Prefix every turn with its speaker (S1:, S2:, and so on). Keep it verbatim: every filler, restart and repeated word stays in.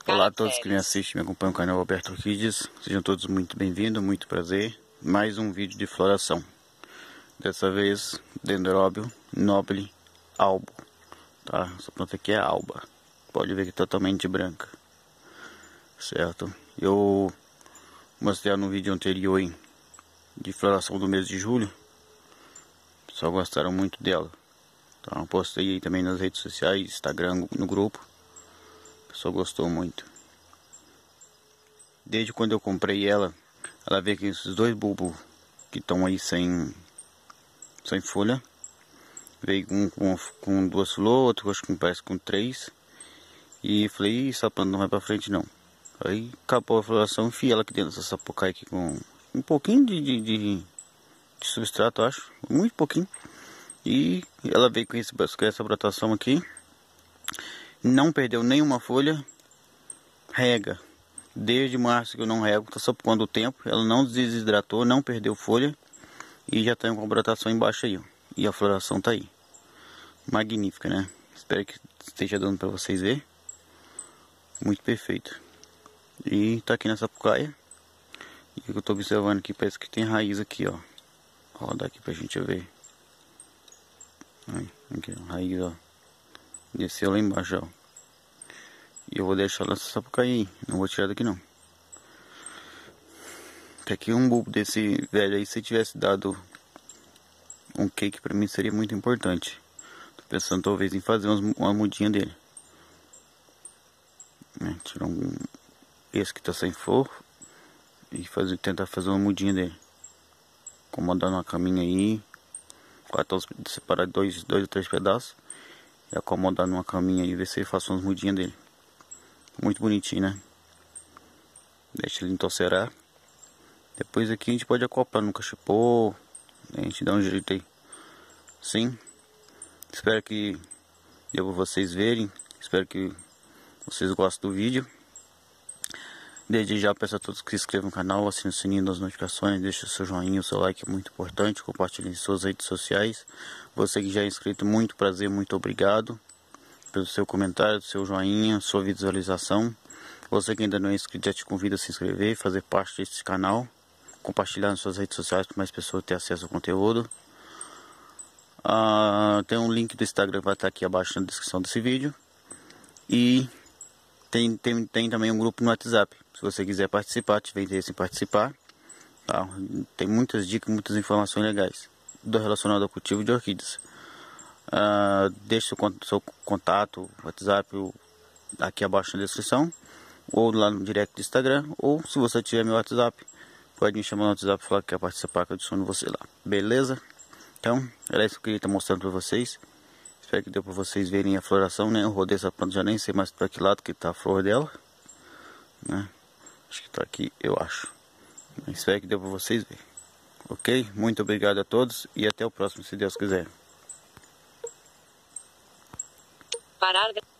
S1: Olá a todos que me assistem e me acompanham no canal Alberto Orquídeas. Sejam todos muito bem-vindos, muito prazer. Mais um vídeo de floração. Dessa vez, Dendróbio Nobile Albo. Tá? Essa planta aqui é alba. Pode ver que é totalmente branca. Certo? Eu mostrei no vídeo anterior hein, de floração do mês de julho. O pessoal gostaram muito dela. Então, postei aí também nas redes sociais, Instagram, no grupo. O pessoal gostou muito. Desde quando eu comprei ela, ela veio com esses dois bulbos que estão aí sem, sem folha. Veio um com, com duas flores, outro acho que parece com três. E falei, essa planta não vai pra frente não. Aí acabou a floração, enfiei ela aqui dentro dessa sapucaia aqui com um pouquinho de, de, de, de substrato, acho. Muito pouquinho. E ela veio com, esse, com essa brotação aqui. Não perdeu nenhuma folha. Rega. Desde março que eu não rego, tá só por conta do tempo. Ela não desidratou, não perdeu folha. E já tem uma brotação embaixo aí, ó. E a floração tá aí. Magnífica, né? Espero que esteja dando pra vocês ver. Muito perfeito. E tá aqui nessa sapucaia. E o que eu tô observando aqui, parece que tem raiz aqui, ó. Vou rodar aqui pra gente ver. Aqui, ó, raiz, ó. Desceu lá embaixo, ó. E eu vou deixar ela nessa sapucaia aí. Não vou tirar daqui não. Até que um bulbo desse velho aí, se tivesse dado um cake pra mim, seria muito importante. Tô pensando talvez em fazer umas, uma mudinha dele. É, tirar um, esse que tá sem flor. E fazer, tentar fazer uma mudinha dele. Acomodar numa caminha aí. Cortar, separar dois, dois ou três pedaços. E acomodar numa caminha aí e ver se eu faço umas mudinhas dele. Muito bonitinho, né? Deixa ele entorcerar. Depois aqui a gente pode acoplar no cachepô. A gente dá um jeito aí. Sim. Espero que deu pra vocês verem. Espero que vocês gostem do vídeo. Desde já peço a todos que se inscrevam no canal, assinem o sininho das notificações, deixe o seu joinha, o seu like é muito importante, compartilhe em suas redes sociais. Você que já é inscrito, muito prazer, muito obrigado pelo seu comentário, seu joinha, sua visualização. Você que ainda não é inscrito, já te convido a se inscrever, fazer parte desse canal, compartilhar nas suas redes sociais para mais pessoas terem acesso ao conteúdo. Ah, tem um link do Instagram que vai estar aqui abaixo na descrição desse vídeo. E tem, tem, tem também um grupo no WhatsApp. Se você quiser participar, tiver interesse em participar, tá? Tem muitas dicas, muitas informações legais do relacionado ao cultivo de orquídeas. Uh, deixe seu, seu contato, WhatsApp aqui abaixo na descrição, ou lá no direct do Instagram, ou se você tiver meu WhatsApp, pode me chamar no WhatsApp e falar que quer participar, que eu adiciono você lá, beleza? Então, era isso que eu queria estar mostrando para vocês. Espero que deu para vocês verem a floração, né? Eu rodei essa planta, já nem sei mais para que lado que tá a flor dela, né? Acho que tá aqui, eu acho. Espero que deu para vocês verem. Ok? Muito obrigado a todos e até o próximo, se Deus quiser.
S2: Parar.